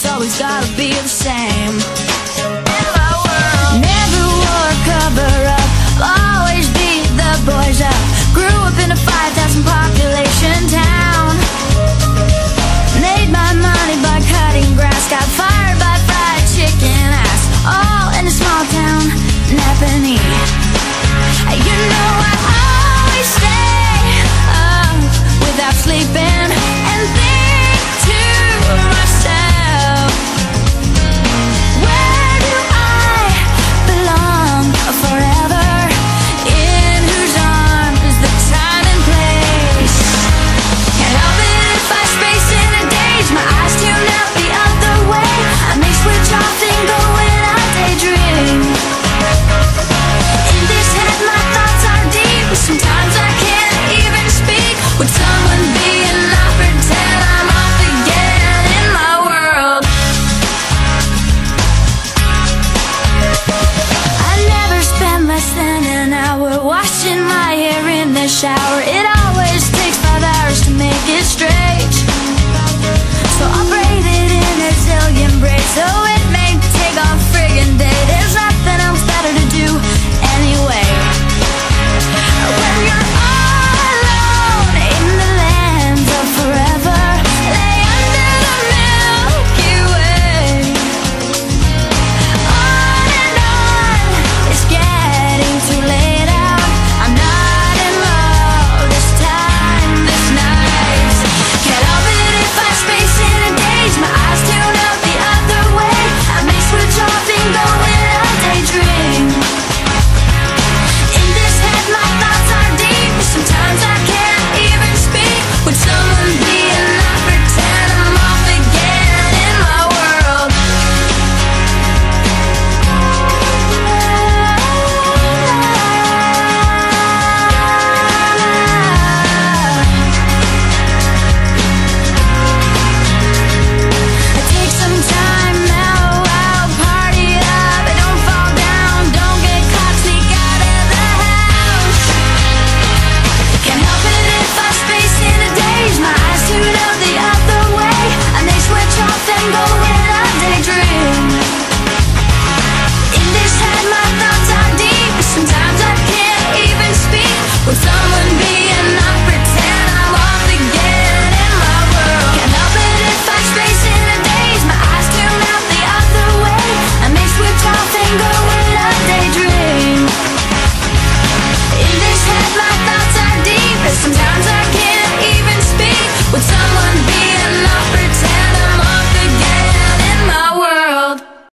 it's always gotta be the same. In my world, never wore a cover-up, always beat the boys up. Grew up in a 5,000 population town. Made my money by cutting grass, got fired by fried chicken ass. All in a small town, Napanee. You know I always stay up without sleeping and think to myself, where do I belong forever? In whose arms is the time and place? Can't help it if I space in a daze, my eyes tune out the other way. I may switch off and go when I daydream. In this head my thoughts are deep, sometimes I can't even speak. Would someone be and not pretend I'm off again in my world? I never spend less than an hour washing my hair in the shower. It always takes 5 hours to make it straight, so I'll braid it in a zillion braids, so it may take a friggin' day to